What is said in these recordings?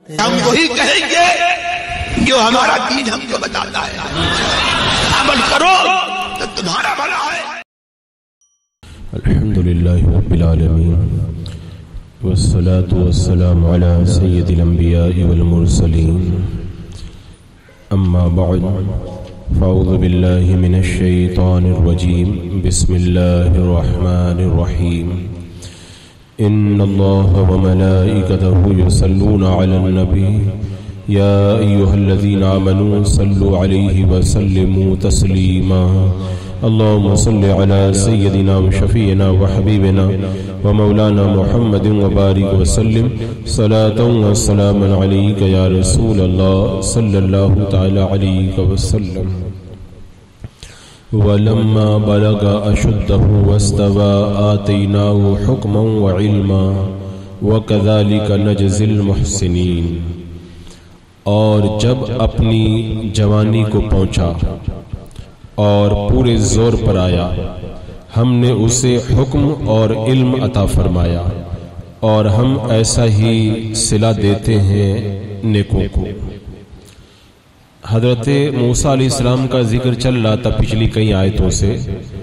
ہم وہی کہیں گے جو ہمارا دین ہم کو بتاتا ہے. عمل کرو تو تمہارا بھلا ہے. الحمدللہ رب العالمین والصلاة والسلام على سید الانبیاء والمرسلین. اما بعد فاعوذ باللہ من الشیطان الرجیم. بسم اللہ الرحمن الرحیم. ان اللہ وملائکته یصلون علی النبی یا ایہا الذین آمنوا صلوا علیہ وسلموا تسلیما. اللهم صل على سيدنا وشفينا وحبيبنا ومولانا محمد وبارك وسلم صلاة وسلاما عليك يا رسول الله صلى الله تعالى عليك وسلم. ولما بلغ أشده واستوى آتيناه حكما وعلما وكذلك نجزي المحسنين. اور جب اپنی جوانی کو پہنچا اور پورے زور پر آیا ہم نے اسے حکم اور علم عطا فرمایا اور ہم ایسا ہی صلہ دیتے ہیں نیکوں کو. حضرت موسیٰ علیہ السلام کا ذکر چل رہا تھا پچھلی کئی آیتوں سے.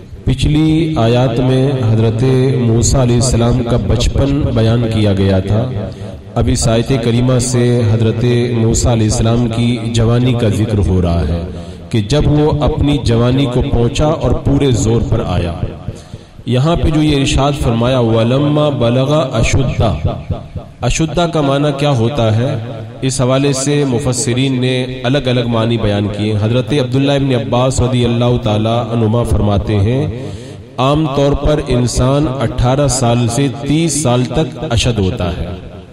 پچھلی آیات میں حضرت موسیٰ علیہ السلام کا بچپن بیان کیا گیا تھا. اب اس آیت کریمہ سے حضرت موسیٰ علیہ السلام کی جوانی کا ذکر ہو رہا ہے کہ جب وہ اپنی جوانی کو پہنچا اور پورے زور پر آیا. یہاں پہ جو یہ ارشاد فرمایا وَلَمَّا بَلَغَ أَشُدَّ، اشدہ کا معنی کیا ہوتا ہے، اس حوالے سے مفسرین نے الگ الگ معنی بیان کیے. حضرت عبداللہ ابن عباس رضی اللہ تعالی عنہما فرماتے ہیں عام طور پر انسان 18 سال سے 30 سال تک اشد ہوتا ہے،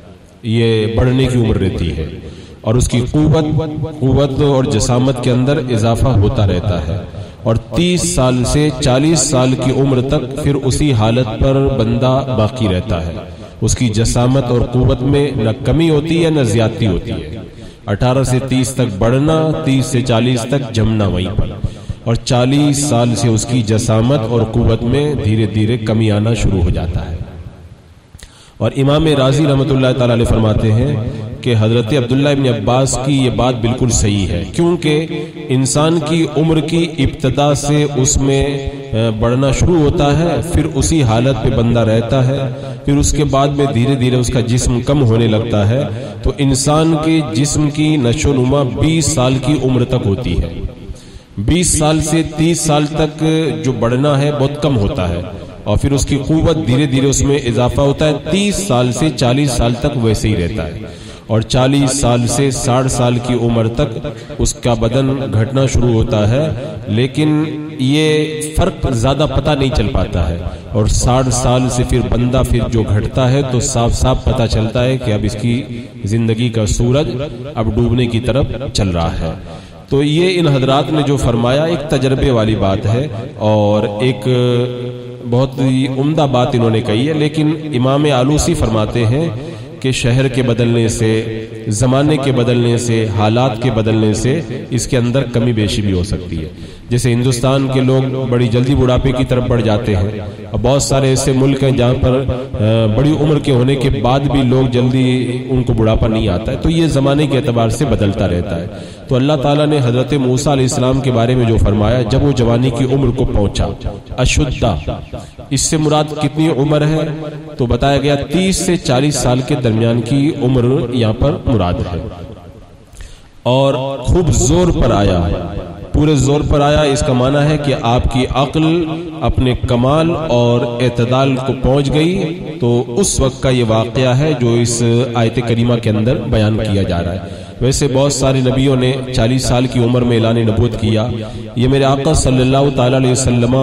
یہ بڑھنے کی عمر رہتی ہے اور اس کی قوت اور جسامت کے اندر اضافہ ہوتا رہتا ہے. اور 30 سال سے 40 سال کی عمر تک پھر اسی حالت پر بندہ باقی رہتا ہے. اس کی جسامت اور قوت میں نہ کمی ہوتی ہے نہ زیادتی ہوتی ہے. 18 سے 30 تک بڑھنا، 30 سے 40 تک جمنا وہیں پر، اور 40 سال سے اس کی جسامت اور قوت میں دھیرے دھیرے کمی آنا شروع ہو جاتا ہے. اور امام راضی رحمۃ اللہ تعالی علیہ فرماتے ہیں کہ حضرت عبداللہ ابن عباس کی یہ بات بالکل صحیح ہے، کیونکہ انسان کی عمر کی ابتدا سے اس میں بڑھنا شروع ہوتا ہے، پھر اسی حالت پہ بندہ رہتا ہے، پھر اس کے بعد میں دھیرے دھیرے اس کا جسم کم ہونے لگتا ہے. تو انسان کے جسم کی نشو و نما 20 سال کی عمر تک ہوتی ہے. 20 سال سے 30 سال تک جو بڑھنا ہے بہت کم ہوتا ہے اور پھر اس کی قوت دھیرے دھیرے اس میں اضافہ ہوتا ہے. 30 سال سے 40 سال تک ویسے ہی رہتا ہے اور 40 سال سے 60 سال کی عمر تک اس کا بدن گھٹنا شروع ہوتا ہے. لیکن یہ فرق زیادہ پتہ نہیں چل پاتا ہے اور 60 سال سے پھر بندہ پھر جو گھٹتا ہے تو صاف صاف پتہ چلتا ہے کہ اب اس کی زندگی کا سورج اب ڈوبنے کی طرف چل رہا ہے. تو یہ ان حضرات نے جو فرمایا ایک تجربے والی بات ہے اور ایک بہت ہی عمدہ بات انہوں نے کہی ہے. لیکن امام آلوسی فرماتے ہیں کہ شہر کے بدلنے سے، زمانے کے بدلنے سے، حالات کے بدلنے سے اس کے اندر کمی بیشی بھی ہو سکتی ہے. جیسے ہندوستان کے لوگ بڑی جلدی بڑھاپے کی طرف بڑھ جاتے ہیں اور بہت سارے ایسے ملک ہیں جہاں پر بڑی عمر کے ہونے کے بعد بھی لوگ جلدی ان کو بڑھاپا نہیں آتا ہے. تو یہ زمانے کے اعتبار سے بدلتا رہتا ہے. تو اللہ تعالیٰ نے حضرت موسیٰ علیہ السلام کے بارے میں جو فرمایا جب وہ جوانی کی عمر کو پہنچا، اشدہ، اس سے مراد کتنی عمر ہے تو بتایا گیا 30 سے 40 سال کے درمیان کی عمر یہاں پر مراد ہے. اور خوب زور پر آیا، پورے زور پر آیا، اس کا معنی ہے کہ آپ کی عقل اپنے کمال اور اعتدال کو پہنچ گئی. تو اس وقت کا یہ واقعہ ہے جو اس آیت کریمہ کے اندر بیان کیا جا رہا ہے. ویسے بہت سارے نبیوں نے 40 سال کی عمر میں اعلان نبوت کیا. یہ میرے آقا صلی اللہ تعالی علیہ وسلم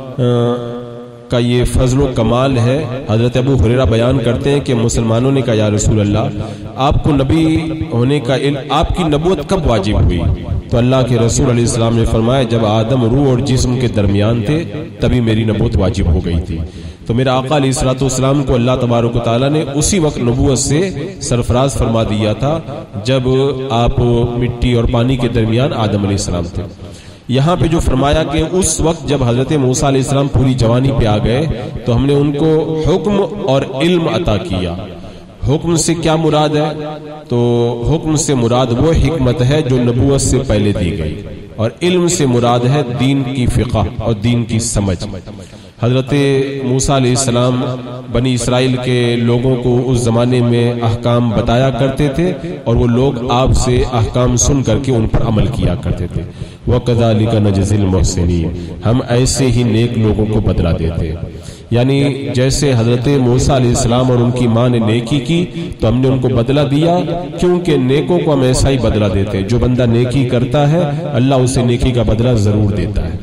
کا یہ فضل و کمال ہے. حضرت ابو ہریرہ بیان کرتے ہیں کہ مسلمانوں نے کہا یا رسول اللہ آپ کو نبی ہونے کا علم، آپ کی نبوت کب واجب ہوئی؟ تو اللہ کے رسول علیہ السلام نے فرمایا جب آدم روح اور جسم کے درمیان تھے تبھی میری نبوت واجب ہو گئی تھی. تو میرا آقا علیہ الصلوۃ والسلام کو اللہ تبارک و تعالیٰ نے اسی وقت نبوت سے سرفراز فرما دیا تھا جب آپ مٹی اور پانی کے درمیان آدم علیہ السلام تھے. یہاں پہ جو فرمایا کہ اس وقت جب حضرت موسیٰ علیہ السلام پوری جوانی پہ آ گئے تو ہم نے ان کو حکم اور علم عطا کیا. حکم سے کیا مراد ہے؟ تو حکم سے مراد وہ حکمت ہے جو نبوت سے پہلے دی گئی، اور علم سے مراد ہے دین کی فقہ اور دین کی سمجھ۔ حضرت موسیٰ علیہ السلام بنی اسرائیل کے لوگوں کو اس زمانے میں احکام بتایا کرتے تھے، اور وہ لوگ آپ سے احکام سن کر کے ان پر عمل کیا کرتے تھے۔ وَكَذَلِكَ نَجْزِي الْمُحْسِنِينَ، ہم ایسے ہی نیک لوگوں کو بدلہ دیتے۔ یعنی جیسے حضرت موسیٰ علیہ السلام اور ان کی ماں نے نیکی کی تو ہم نے ان کو بدلہ دیا، کیونکہ نیکوں کو ہم ایسا ہی بدلہ دیتے۔ جو بندہ نیکی کرتا ہے اللہ اسے نیکی کا بدلہ ضرور دیتا ہے۔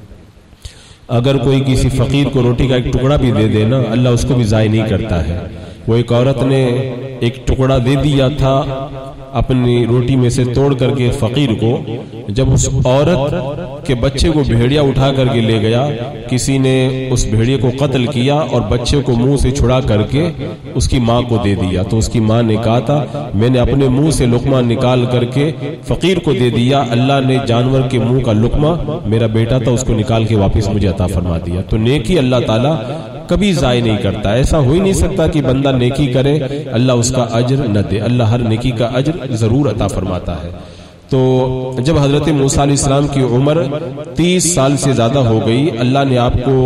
اگر کوئی کسی فقیر کو روٹی کا ایک ٹکڑا بھی دے دے نا، اللہ اس کو بھی ضائع نہیں کرتا ہے۔ وہ ایک عورت نے ایک ٹکڑا دے دیا تھا اپنی روٹی میں سے توڑ کر کے فقیر کو، جب اس عورت کے بچے کو بھیڑیا اٹھا کر کے لے گیا، کسی نے اس بھیڑیے کو قتل کیا اور بچے کو منہ سے چھڑا کر کے اس کی ماں کو دے دیا، تو اس کی ماں نے کہا تھا میں نے اپنے منہ سے لقمہ نکال کر کے فقیر کو دے دیا، اللہ نے جانور کے منہ کا لقمہ میرا بیٹا تھا اس کو نکال کے واپس مجھے عطا فرما دیا۔ تو نیکی اللہ تعالیٰ کبھی ضائع نہیں کرتا۔ ایسا ہو ہی نہیں سکتا کہ بندہ نیکی کرے اللہ اس کا اجر نہ دے، اللہ ہر نیکی کا اجر ضرور عطا فرماتا ہے۔ تو جب حضرت موسیٰ علیہ السلام کی عمر 30 سال سے زیادہ ہو گئی، اللہ نے آپ کو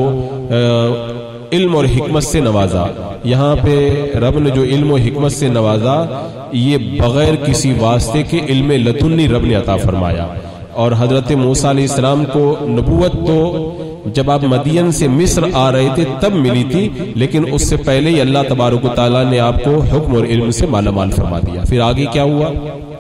علم اور حکمت سے نوازا۔ یہاں پہ رب نے جو علم و حکمت سے نوازا، یہ بغیر کسی واسطے کے علم لدنی رب نے عطا فرمایا۔ اور حضرت موسیٰ علیہ السلام کو نبوت تو جب آپ مدین سے مصر آ رہے تھے تب ملی تھی، لیکن اس سے پہلے ہی اللہ تبارک و تعالیٰ نے آپ کو حکم اور علم سے مالا مال فرما دیا۔ پھر آگے کیا ہوا؟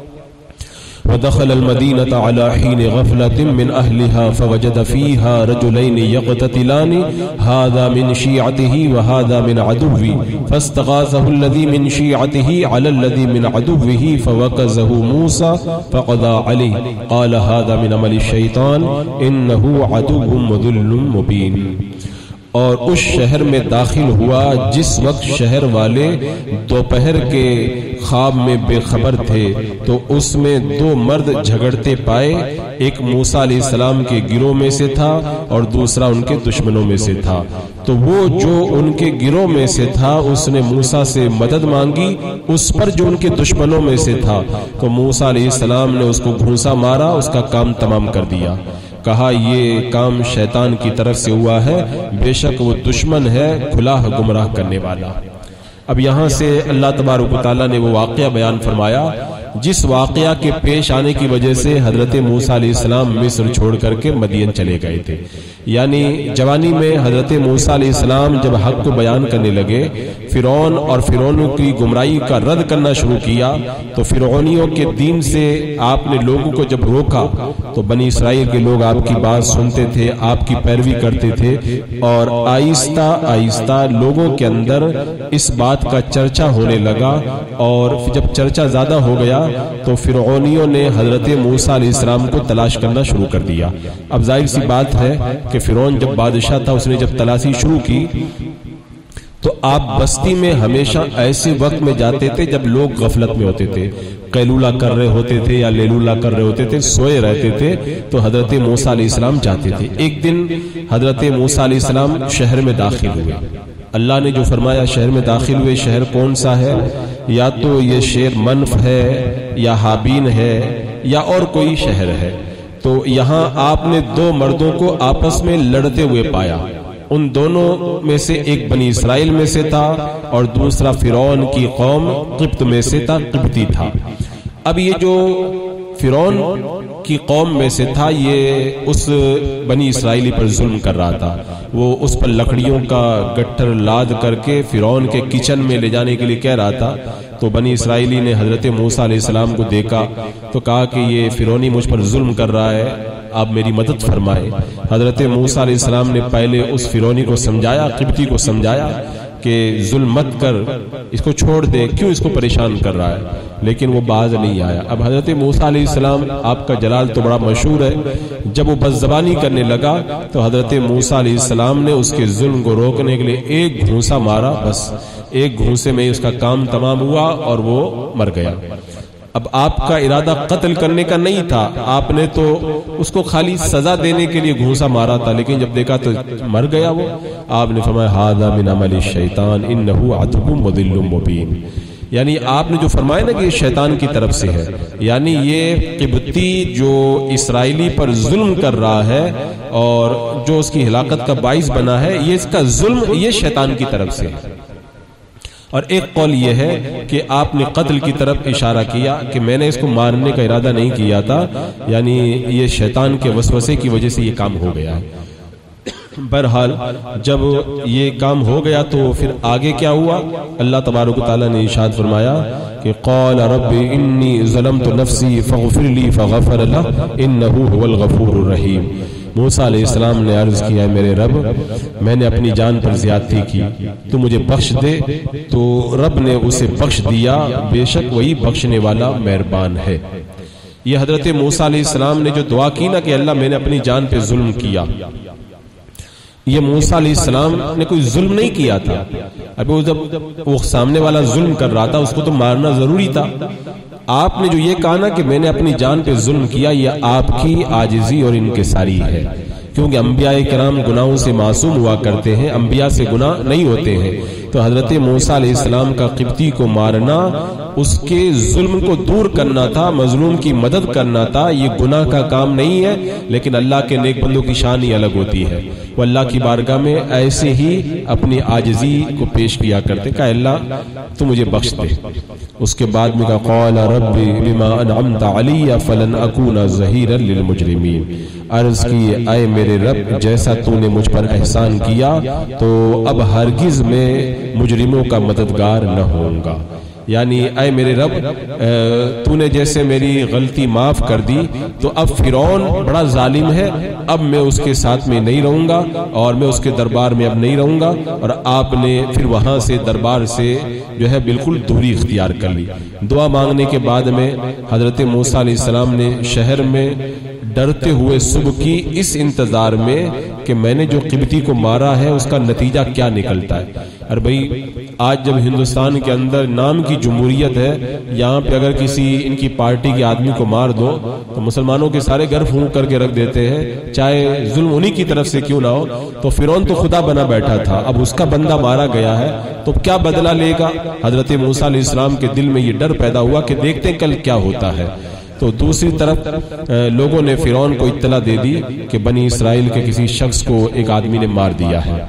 وَدَخَلَ الْمَدِينَةَ عَلَى حِينِ غَفْلَةٍ مِّنْ أَهْلِهَا فَوَجَدَ فِيهَا رَجُلَيْنِ يَقْتَتِلَانِ هَذَا مِنْ شِيعَتِهِ وَهَذَا مِنْ عَدُوِّهِ فَاسْتَغَاثَهُ الَّذِي مِنْ شِيعَتِهِ عَلَى الَّذِي مِنْ عَدُوِّهِ فَوَكَزَهُ مُوسَى فَقَضَى عَلَيْهِ قَالَ هَذَا مِنْ عَمَلِ الشَّيْطَانِ إِنَّهُ عَدُوٌّ مُضِلٌّ مُبِينٌ۔ اور اس شہر میں داخل ہوا جس وقت شہر والے دوپہر کے خواب میں بے خبر تھے، تو اس میں 2 مرد جھگڑتے پائے، ایک موسیٰ علیہ السلام کے گروہ میں سے تھا اور دوسرا ان کے دشمنوں میں سے تھا۔ تو وہ جو ان کے گروہ میں سے تھا اس نے موسیٰ سے مدد مانگی اس پر جو ان کے دشمنوں میں سے تھا، تو موسیٰ علیہ السلام نے اس کو گھونسا مارا، اس کا کام تمام کر دیا۔ کہا یہ کام شیطان کی طرف سے ہوا ہے، بے شک وہ دشمن ہے کھلا گمراہ کرنے والا۔ اب یہاں سے اللہ تبارک و تعالیٰ نے وہ واقعہ بیان فرمایا جس واقعہ کے پیش آنے کی وجہ سے حضرت موسیٰ علیہ السلام مصر چھوڑ کر کے مدین چلے گئے تھے۔ یعنی جوانی میں حضرت موسیٰ علیہ السلام جب حق کو بیان کرنے لگے، فرعون اور فرعونوں کی گمراہی کا رد کرنا شروع کیا، تو فرعونیوں کے دین سے آپ نے لوگوں کو جب روکا تو بنی اسرائیل کے لوگ آپ کی بات سنتے تھے، آپ کی پیروی کرتے تھے، اور آہستہ آہستہ لوگوں کے اندر اس بات کا چرچا ہونے لگا، اور جب چرچا زیادہ ہو گیا تو فرعونیوں نے حضرت موسیٰ علیہ السلام کو تلاش کرنا شروع کر دیا۔ اب ظاہر سی بات ہے کہ فرعون جب بادشاہ تھا، اس نے جب تلاشی شروع کی تو آپ بستی میں ہمیشہ ایسے وقت میں جاتے تھے جب لوگ غفلت میں ہوتے تھے، قیلولہ کر رہے ہوتے تھے یا لیلولہ کر رہے ہوتے تھے، سوئے رہتے تھے، تو حضرت موسیٰ علیہ السلام جاتے تھے۔ ایک دن حضرت موسیٰ علیہ السلام شہر میں داخل ہوئے، اللہ نے جو فرمایا شہر میں داخل ہوئے، شہر کون سا ہے؟ یا تو یہ شیر منف ہے یا حابین ہے یا اور کوئی شہر ہے۔ تو یہاں آپ نے 2 مردوں کو آپس میں لڑتے ہوئے پایا، ان دونوں میں سے ایک بنی اسرائیل میں سے تھا اور دوسرا فرعون کی قوم قبط میں سے تھا، قبطی تھا۔ اب یہ جو فرعون کی قوم میں سے تھا یہ اس بنی اسرائیلی پر ظلم کر رہا تھا، وہ اس پر لکڑیوں کا گٹھر لاد کر کے فرعون کے کچن میں لے جانے کے لیے کہہ رہا تھا۔ تو بنی اسرائیلی نے حضرت موسیٰ علیہ السلام کو دیکھا تو کہا کہ یہ فرعونی مجھ پر ظلم کر رہا ہے، آپ میری مدد فرمائیں۔ حضرت موسیٰ علیہ السلام نے پہلے اس فرعونی کو سمجھایا، قبطی کو سمجھایا کہ ظلم مت کر، اس کو چھوڑ دے، کیوں اس کو پریشان کر رہا ہے، لیکن وہ باز نہیں آیا۔ اب حضرت موسیٰ علیہ السلام، آپ کا جلال تو بڑا مشہور ہے، جب وہ بد زبانی کرنے لگا تو حضرت موسیٰ علیہ السلام نے اس کے ظلم کو روکنے کے لیے ایک گھونسا مارا، بس ایک گھونسے میں اس کا کام تمام ہوا اور وہ مر گیا۔ اب آپ کا ارادہ قتل کرنے کا نہیں تھا، آپ نے تو اس کو خالی سزا دینے کے لیے گھونسا مارا تھا، لیکن جب دیکھا تو مر گیا وہ۔ آپ نے فرمایا ھذا من عمل الشیطان انہ عدو مضل مبین، یعنی آپ نے جو فرمایا نا کہ یہ شیطان کی طرف سے ہے، یعنی یہ قبطی جو اسرائیلی پر ظلم کر رہا ہے اور جو اس کی ہلاکت کا باعث بنا ہے، یہ اس کا ظلم یہ شیطان کی طرف سے ہے۔ اور ایک قول یہ ہے کہ آپ نے قتل کی طرف اشارہ کیا کہ میں نے اس کو مارنے کا ارادہ نہیں کیا تھا، یعنی یہ شیطان کے وسوسے کی وجہ سے یہ کام ہو گیا ہے۔ بہرحال جب یہ کام ہو گیا تو پھر آگے کیا ہوا؟ اللہ تبارک و تعالیٰ نے ارشاد فرمایا کہ قال رب انی ظلمت نفسی فاغفر لی فغفر لہ انہ هو الغفور الرحیم۔ موسیٰ علیہ السلام نے عرض کیا ہے میرے رب میں نے اپنی جان پر زیادتی کی، تو مجھے بخش دے، تو رب نے اسے بخش دیا، بے شک وہی بخشنے والا مہربان ہے۔ یہ حضرت موسیٰ علیہ السلام نے جو دعا کی نا کہ اللہ میں نے اپنی جان پہ ظلم کیا، یہ موسیٰ علیہ السلام نے کوئی ظلم نہیں کیا تھا۔ ابھی جب وہ سامنے والا ظلم کر رہا تھا اس کو تو مارنا ضروری تھا۔ آپ نے جو یہ کہا نا کہ میں نے اپنی جان پہ ظلم کیا، یہ آپ کی عاجزی اور انکساری ہے، کیونکہ انبیاء کرام گناہوں سے معصوم ہوا کرتے ہیں، انبیاء سے گناہ نہیں ہوتے ہیں۔ تو حضرت موسیٰ علیہ السلام کا قبطی کو مارنا اس کے ظلم کو دور کرنا تھا، مظلوم کی مدد کرنا تھا، یہ گناہ کا کام نہیں ہے۔ لیکن اللہ کے نیک بندوں کی شان ہی الگ ہوتی ہے، وہ اللہ کی بارگاہ میں ایسے ہی اپنی عاجزی کو پیش کیا کرتے کہ اللہ تو مجھے بخش دے۔ اس کے بعد میں کہا قال رب بما انعمت علی فلن اکون ظہیرا للمجرمین، عرض کی اے میرے رب جیسا تو نے مجھ پر احسان کیا تو اب ہرگز میں مجرموں کا مددگار نہ ہوں گا۔ یعنی اے میرے رب تو نے جیسے میری غلطی معاف کر دی تو اب فرعون بڑا ظالم ہے، اب میں اس کے ساتھ میں نہیں رہوں گا اور میں اس کے دربار میں اب نہیں رہوں گا۔ اور آپ نے پھر وہاں سے دربار سے جو ہے بالکل دوری اختیار کر لی۔ دعا مانگنے کے بعد میں حضرت موسیٰ علیہ السلام نے شہر میں ڈرتے ہوئے صبح کی اس انتظار میں کہ میں نے جو قبطی کو مارا ہے اس کا نتیجہ کیا نکلتا ہے۔ اور بھئی آج جب ہندوستان کے اندر نام کی جمہوریت ہے، یہاں پہ اگر کسی ان کی پارٹی کے آدمی کو مار دو تو مسلمانوں کے سارے گھر پھونک کر کے رکھ دیتے ہیں، چاہے ظلم انہی کی طرف سے کیوں نہ ہو۔ تو فرعون تو خدا بنا بیٹھا تھا، اب اس کا بندہ مارا گیا ہے تو کیا بدلہ لے گا؟ حضرت موسیٰ علیہ السلام کے دل میں یہ ڈر پیدا ہوا کہ دیکھتے کل کیا ہوتا ہے۔ تو دوسری طرف لوگوں نے فرعون کو اطلاع دے دی کہ بنی اسرائیل کے کسی شخص کو ایک آدمی نے مار دیا ہے۔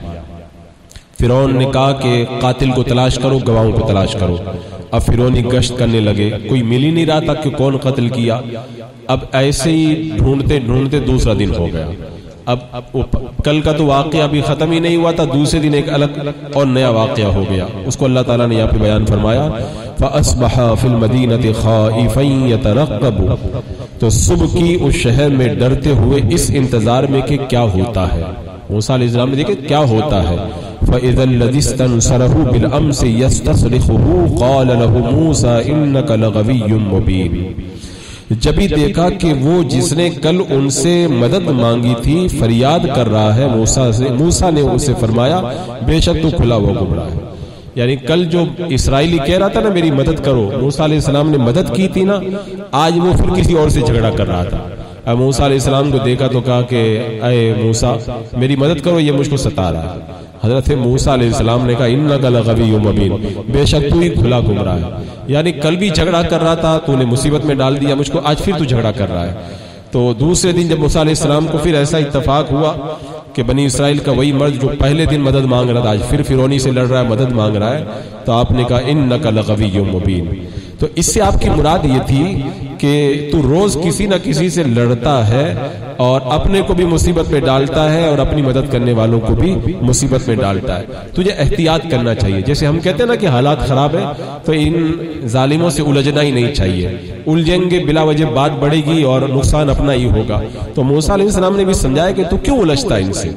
فرعون نے کہا کہ قاتل کو تلاش کرو، گواہوں کو تلاش کرو۔ اب فرعونی گشت کرنے لگے، کوئی مل ہی نہیں رہا تھا کہ کون قتل کیا۔ اب ایسے ہی ڈھونڈتے ڈھونڈتے دوسرا دن ہو گیا۔ اب کل کا تو واقعہ ابھی ختم ہی نہیں ہوا تھا، دوسرے دن ایک الگ اور نیا واقعہ ہو گیا، اس کو اللہ تعالیٰ نے یہاں پہ بیان فرمایا فَأَصْبَحَ فِي الْمَدِينَةِ خَائِفًا يَتَرَقَّبُ، تو صبح کی اس شہر میں ڈرتے ہوئے اس انتظار میں کہ کیا ہوتا ہے۔ موسیٰ علیہ السلام نے دیکھے کیا ہوتا ہے۔ فَإِذَا الَّذِي اسْتَنصَرَهُ بِالْأَمْسِ يَسْتَصْرِخُهُ قَالَ لَهُ مُوسَىٰ إِنَّكَ لَغَوِيٌّ مُّبِينٌ، جبھی دیکھا کہ وہ جس نے کل ان سے مدد مانگی تھی فریاد کر رہا ہے موسیٰ نے اسے فرمایا بے شک تو کھلا ہوا گمراہ ہے۔ یعنی کل جو اسرائیلی کہہ رہا تھا نا میری مدد کرو، موسیٰ علیہ السلام نے مدد کی تھی نا، آج وہ پھر کسی اور سے جھگڑا کر رہا تھا۔ اب موسیٰ علیہ السلام کو دیکھا تو کہا کہ اے موسیٰ میری مدد کرو، یہ مجھ کو ستا رہا ہے۔ حضرت موسیٰ علیہ السلام نے کہا انک لغوی مبین، بے شک تو ہی کھلا گمراہ ہے۔ یعنی کل بھی جھگڑا کر رہا تھا، تو نے مصیبت میں ڈال دیا مجھ کو، آج پھر تو جھگڑا کر رہا ہے۔ تو دوسرے دن جب موسیٰ علیہ السلام کو پھر ایسا اتفاق ہوا کہ بنی اسرائیل کا وہی مرد جو پہلے دن مدد مانگ رہا تھا آج پھر فرعونی سے لڑ رہا ہے، مدد مانگ رہا ہے، تو آپ نے کہا انک لغوی مبین۔ تو اس سے آپ کی مراد یہ تھی کہ تو روز کسی نہ کسی سے لڑتا ہے اور اپنے کو بھی مصیبت میں ڈالتا ہے اور اپنی مدد کرنے والوں کو بھی مصیبت میں ڈالتا ہے، تجھے احتیاط کرنا چاہیے۔ جیسے ہم کہتے ہیں نا کہ حالات خراب ہیں تو ان ظالموں سے الجھنا ہی نہیں چاہیے، الجھیں گے بلا وجہ بات بڑھے گی اور نقصان اپنا ہی ہوگا۔ تو موسیٰ علیہ السلام نے بھی سمجھایا کہ تو کیوں الجھتا ہے ان سے۔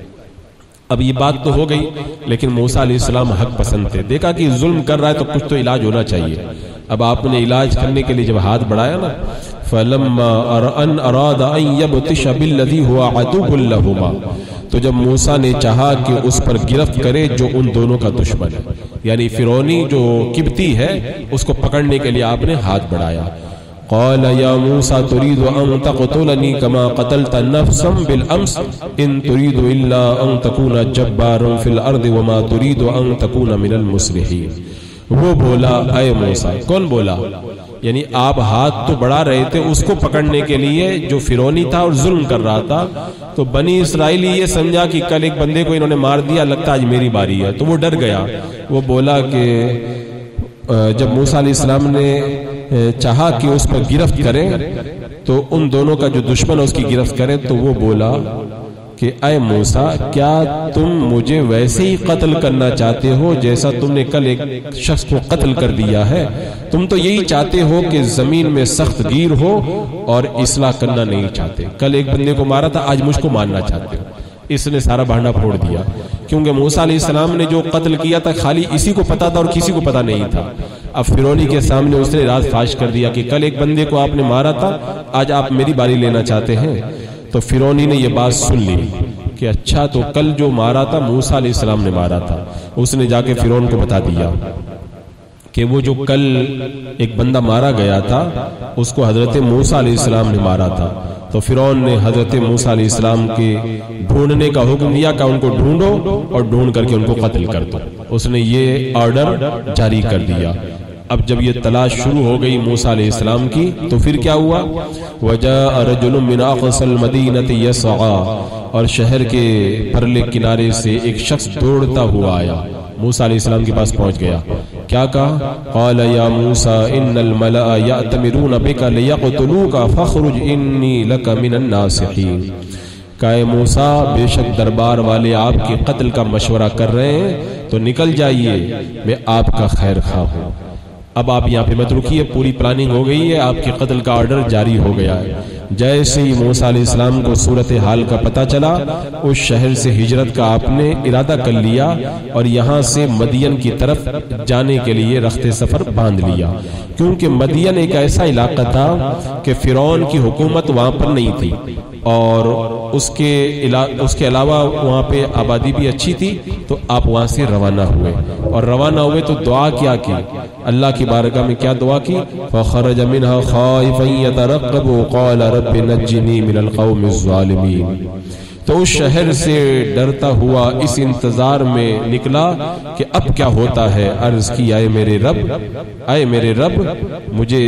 اب یہ بات تو ہو گئی، لیکن موسیٰ علیہ السلام حق پسند تھے، دیکھا کہ ظلم کر رہا ہے تو کچھ تو علاج ہونا چاہیے۔ اب آپ نے علاج کرنے کے لیے جب ہاتھ بڑھایا نا فَلَمَّا أَنْ أَرَادَ أَنْ يَبْطِشَ بِالَّذِي هُوَ عَدُوٌّ لَهُمَا، تو جب موسیٰ نے چاہا کہ اس پر گرفت کرے جو ان دونوں کا دشمن ہے، یعنی فرعونی جو قبطی ہے اس کو پکڑنے کے لیے آپ نے ہاتھ بڑھایا۔ قال يا موسى تريد أن تقتلني كما قتلت نفسا بالأمس إن تريد إلا أن تكون جبارا في الأرض وما تريد أن تكون من المصلحين، وہ بولا اے موسیٰ. کون بولا؟ یعنی آپ ہاتھ تو بڑھا رہے تھے اس کو پکڑنے کے لیے جو فرعونی تھا اور ظلم کر رہا تھا. تو بنی اسرائیلی یہ سمجھا کہ کل ایک بندے کو انہوں نے مار دیا، لگتا آج میری باری ہے، تو وہ ڈر گیا. وہ بولا کہ جب موسیٰ علیہ السلام نے چاہا کہ اس پر گرفت کریں تو ان دونوں کا جو دشمن ہے اس کی گرفت کریں، تو وہ بولا کہ اے موسیٰ کیا تم مجھے ویسے ہی قتل کرنا چاہتے ہو جیسا تم نے کل ایک شخص کو قتل کر دیا ہے؟ تم تو یہی چاہتے ہو کہ زمین میں سخت گیر ہو اور اصلاح کرنا نہیں چاہتے. کل ایک بندے کو مارا تھا، آج مجھ کو مارنا چاہتے ہو. اس نے سارا بہانہ پھوڑ دیا، کیونکہ موسیٰ علیہ السلام نے جو قتل کیا تھا خالی اسی کو پتا تھا اور کسی کو پتا نہیں تھا. اب فرعونی کے سامنے اس نے راز فاش کر دیا کہ کل ایک بندے کو آپ نے مارا تھا، آج آپ میری باری لینا چاہتے ہیں. تو فرعونی نے یہ بات سن لی کہ اچھا تو کل جو مارا تھا موسیٰ علیہ السلام نے مارا تھا. اس نے جا کے فرعون کو بتا دیا کہ وہ جو کل ایک بندہ مارا گیا تھا اس کو حضرت موسیٰ علیہ السلام نے مارا تھا. تو فرعون نے حضرت موسیٰ علیہ السلام کے ڈھونڈنے کا حکم دیا کہ ان کو ڈھونڈو اور ڈھونڈ کر کے ان کو قتل کر دو. اس نے یہ آرڈر جاری کر دیا. اب جب یہ تلاش شروع ہو گئی موسیٰ علیہ السلام کی تو پھر کیا ہوا؟ وَجَاءَ رَجُلٌ مِّنْ أَقْصَى الْمَدِينَةِ يَسْعَىٰ، اور شہر کے پرلے کنارے سے ایک شخص دوڑتا ہوا آیا، موسیٰ علیہ السلام کے پاس پہنچ گیا. کیا کہا؟ قال یا موسیٰ ان الملأ یأتمرون بک لیقتلوک فاخرج انی لک من الناصحین. کہ موسیٰ بے شک دربار والے آپ کے قتل کا مشورہ کر رہے ہیں تو نکل جائیے، میں آپ کا خیر خواہ ہوں. اب آپ یہاں پہ مت رکیے، پوری پلاننگ ہو گئی ہے، آپ کے قتل کا آرڈر جاری ہو گیا ہے. جیسے ہی موسیٰ علیہ السلام کو صورتحال کا پتہ چلا اس شہر سے ہجرت کا آپ نے ارادہ کر لیا اور یہاں سے مدین کی طرف جانے کے لیے رخت سفر باندھ لیا. کیونکہ مدین ایک ایسا علاقہ تھا کہ فرعون کی حکومت وہاں پر نہیں تھی اور اس کے علاوہ وہاں پہ آبادی بھی اچھی تھی. تو آپ وہاں سے روانہ ہوئے اور روانہ ہوئے تو دعا کیا کی؟ اللہ کی بارگاہ میں کیا دعا کی؟ فخرج منها خائفا يترقب قال رب نجني من القوم الظالمين. تو اس شہر سے ڈرتا ہوا اس انتظار میں نکلا کہ اب کیا ہوتا ہے. عرض کی اے میرے رب مجھے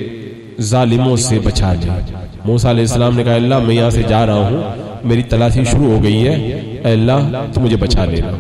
ظالموں سے بچا لے. موسیٰ علیہ السلام نے کہا اللہ میں یہاں سے جا رہا ہوں، میری تلاشی شروع ہو گئی ہے، اے اللہ تو مجھے بچا لینا.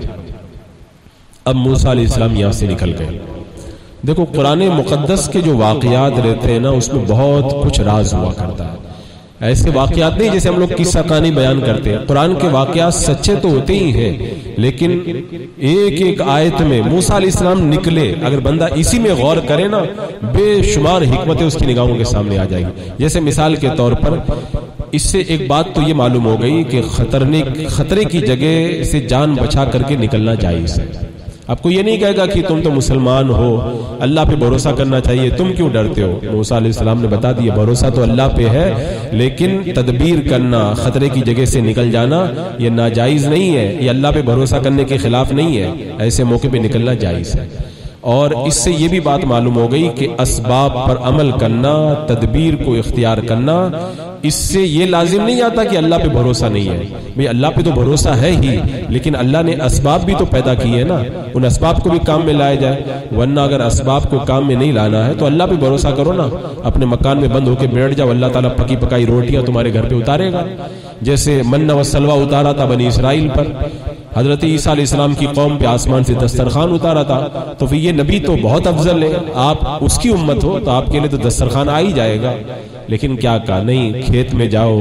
اب موسیٰ علیہ السلام یہاں سے نکل گئے. دیکھو قرآن مقدس کے جو واقعات رہتے ہیں نا اس میں بہت کچھ راز ہوا کرتا ہے. ایسے واقعات نہیں جیسے ہم لوگ قصہ کہانی بیان کرتے ہیں. قرآن کے واقعات سچے تو ہوتے ہی ہیں لیکن ایک ایک آیت میں موسیٰ علیہ السلام نکلے، اگر بندہ اسی میں غور کرے نا بے شمار حکمتیں اس کی نگاہوں کے سامنے آ جائیں گی. جیسے مثال کے طور پر اس سے ایک بات تو یہ معلوم ہو گئی کہ خطرے کی جگہ سے جان بچا کر کے نکلنا جائز ہے. آپ کو یہ نہیں کہے گا کہ تم تو مسلمان ہو، اللہ پہ بھروسہ کرنا چاہیے، تم کیوں ڈرتے ہو؟ موسیٰ علیہ السلام نے بتا دیا بھروسہ تو اللہ پہ ہے لیکن تدبیر کرنا، خطرے کی جگہ سے نکل جانا یہ ناجائز نہیں ہے، یہ اللہ پہ بھروسہ کرنے کے خلاف نہیں ہے. ایسے موقع پہ نکلنا جائز ہے. اور اس سے یہ بھی بات معلوم ہو گئی کہ اسباب پر عمل کرنا، تدبیر کو اختیار کرنا، اس سے یہ لازم نہیں آتا کہ اللہ پہ بھروسہ نہیں ہے. بھئی اللہ پہ تو بھروسہ ہے ہی لیکن اللہ نے اسباب بھی تو پیدا کیے ہیں نا، ان اسباب کو بھی کام میں لایا جائے. ورنہ اگر اسباب کو کام میں نہیں لانا ہے تو اللہ پہ بھروسہ کرو نا، اپنے مکان میں بند ہو کے بیٹھ جاؤ، اللہ تعالیٰ پکی پکائی روٹیاں تمہارے گھر پہ اتارے گا. جیسے من و سلوہ اتارا تھا بنی اسرائیل پر، حضرت عیسیٰ علیہ السلام کی قوم پہ آسمان سے دسترخوان اتارا تھا. تو پھر یہ نبی تو بہت افضل ہے، آپ اس کی امت ہو تو آپ کے لیے تو دسترخوان آ ہی جائے گا. لیکن کیا کہا؟ نہیں، کھیت میں جاؤ،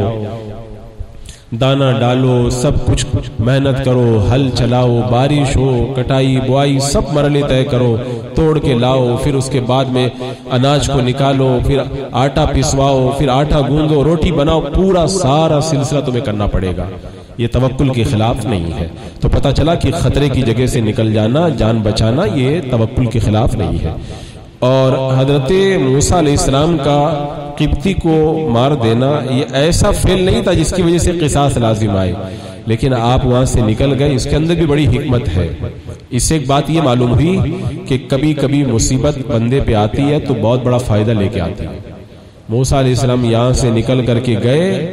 دانہ ڈالو، سب کچھ محنت کرو، ہل چلاؤ، بارش ہو، کٹائی بوائی سب مرحلے طے کرو، توڑ کے لاؤ، پھر اس کے بعد میں اناج کو نکالو، پھر آٹا پسواؤ، پھر آٹا گوندو، روٹی بناؤ، پورا سارا سلسلہ تمہیں کرنا پڑے گا. یہ توکل کے خلاف نہیں ہے. تو پتہ چلا کہ خطرے کی جگہ سے نکل جانا، جان بچانا یہ توکل کے خلاف نہیں ہے. اور حضرت موسیٰ علیہ السلام کا قبطی کو مار دینا یہ ایسا فعل نہیں تھا جس کی وجہ سے قصاص لازم آئے، لیکن آپ وہاں سے نکل گئے. اس کے اندر بھی بڑی حکمت ہے. اس سے ایک بات یہ معلوم ہوئی کہ کبھی کبھی مصیبت بندے پہ آتی ہے تو بہت بڑا فائدہ لے کے آتی ہے. موسیٰ علیہ السلام یہاں سے نکل کر کے گئے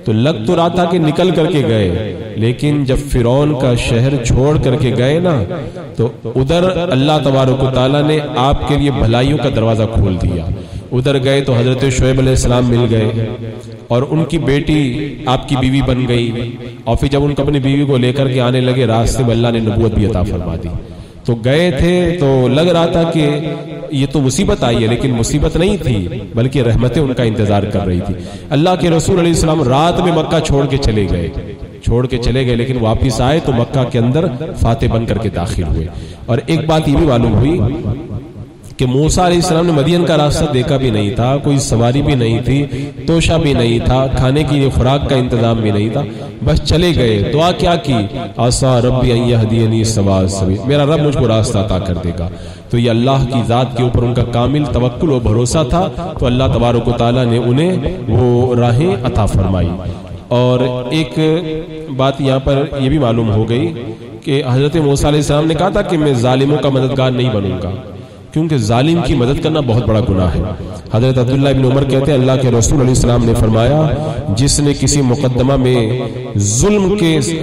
تو لگ تو رہا تھا کہ نکل کر کے گئے، لیکن جب فرعون کا شہر چھوڑ کر کے گئے نا تو ادھر اللہ تبارک و تعالیٰ نے آپ کے لیے بھلائیوں کا دروازہ کھول دیا. ادھر گئے تو حضرت شعیب علیہ السلام مل گئے اور ان کی بیٹی آپ کی بیوی بن گئی، اور پھر جب ان کو اپنی بیوی کو لے کر کے آنے لگے راستے میں اللہ نے نبوت بھی عطا فرما دی. تو گئے تھے تو لگ رہا تھا کہ یہ تو مصیبت آئی ہے، لیکن مصیبت نہیں تھی بلکہ رحمتیں ان کا انتظار کر رہی تھی. اللہ کے رسول علیہ السلام رات میں مکہ چھوڑ کے چلے گئے لیکن واپس آئے تو مکہ کے اندر فاتح بن کر کے داخل ہوئے. اور ایک بات یہ بھی معلوم ہوئی کہ موسیٰ علیہ السلام نے مدین کا راستہ دیکھا بھی نہیں تھا، کوئی سواری بھی نہیں تھی، توشہ بھی نہیں تھا، کھانے کی خوراک کا انتظام بھی نہیں تھا، بس چلے گئے. دعا کیا کی؟ عسیٰ ربی ان یہدینی سواء السبیل، میرا رب مجھ کو راستہ عطا کر دے گا. تو یہ اللہ کی ذات کے اوپر ان کا کامل توکل و بھروسہ تھا، تو اللہ تبارک و تعالیٰ نے انہیں وہ راہیں عطا فرمائی. اور ایک بات یہاں پر یہ بھی معلوم ہو گئی کہ حضرت موسیٰ علیہ السلام نے کہا تھا کہ میں ظالموں کا مددگار نہیں بنوں گا، کیونکہ ظالم کی مدد کرنا بہت بڑا گناہ ہے. حضرت عبداللہ بن عمر کہتے ہیں اللہ کے رسول علیہ السلام نے فرمایا جس نے کسی مقدمہ میں ظلم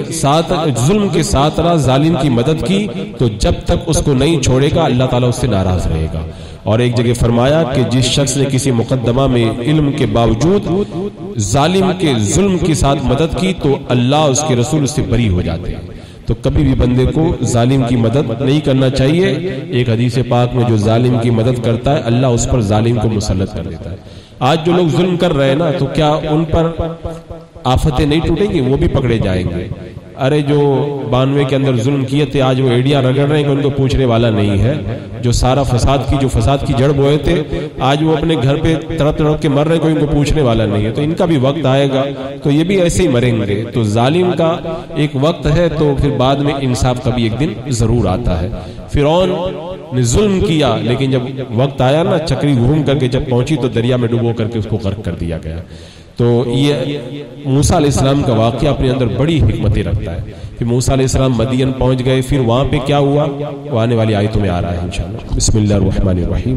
کے ساتھ رہا، ظالم کی مدد کی، تو جب تک اس کو نہیں چھوڑے گا اللہ تعالیٰ اس سے ناراض رہے گا. اور ایک جگہ فرمایا کہ جس شخص نے کسی مقدمہ میں علم کے باوجود ظالم کے ظلم کے ساتھ مدد کی تو اللہ اس کے رسول اس سے بری ہو جاتے ہیں. تو کبھی بھی بندے کو ظالم کی مدد نہیں کرنا چاہیے. ایک حدیث پاک میں جو ظالم کی مدد کرتا ہے اللہ اس پر ظالم کو مسلط کر دیتا ہے. آج جو لوگ ظلم کر رہے ہیں نا، تو کیا ان پر آفتیں نہیں ٹوٹیں گی؟ وہ بھی پکڑے جائیں گے. ارے جو 92 کے اندر ظلم کیے تھے آج وہ ایڈیاں رگڑ رہے ہیں کہ ان کو پوچھنے والا نہیں ہے. جو سارا فساد کی جڑ بوئے تھے آج وہ اپنے گھر پہ تڑپ کے مر رہے ہیں، کوئی ان کو پوچھنے والا نہیں ہے. تو ان کا بھی وقت آئے گا تو یہ بھی ایسے ہی مریں گے. تو ظالم کا ایک وقت ہے تو پھر بعد میں انصاف کا بھی ایک دن ضرور آتا ہے. فرعون نے ظلم کیا لیکن جب وقت آیا نا، چکری گھوم کر کے جب پہنچی تو دریا میں ڈبو کر کے اس کو غرق کر دیا گیا. تو یہ موسیٰ علیہ السلام کا واقعہ اپنے اندر بڑی حکمتیں رکھتا ہے. پھر موسیٰ علیہ السلام مدین پہنچ گئے، پھر وہاں پہ کیا ہوا وہ آنے والی آیتوں میں آ رہا ہے انشاءاللہ. بسم اللہ الرحمن الرحیم.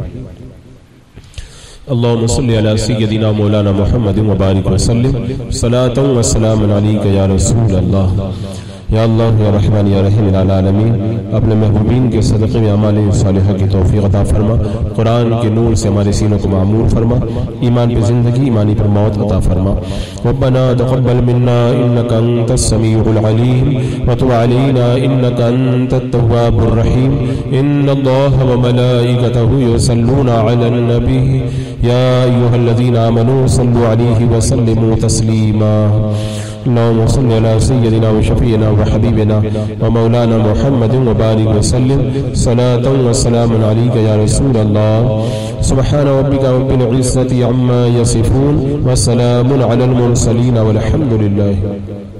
اللهم صل على سيدنا مولانا محمد وبارك وسلم صلاة وسلام عليك يا رسول الله. یا اللہ یا رحمان یا رحیم العالمین، اپنے محبوبین کے صدقے میں اعمال صالحہ کی توفیق عطا فرما. قرآن کے نور سے ہمارے سینوں کو معمور فرما. ایمان پہ زندگی، ایمانی پر موت عطا فرما. ربنا تقبل منا انك انت السميع العليم وتب علينا انك انت التواب الرحيم. ان الله وملائكته يصلون على النبي يا ايها الذين امنوا صلوا عليه وسلموا تسليما. اللهم صل على سيدنا وشفينا وحبيبنا ومولانا محمد وبارك وسلم صلاة وسلام عليك يا رسول الله. سبحان ربك رب العزة عما يصفون وسلام على المرسلين والحمد لله.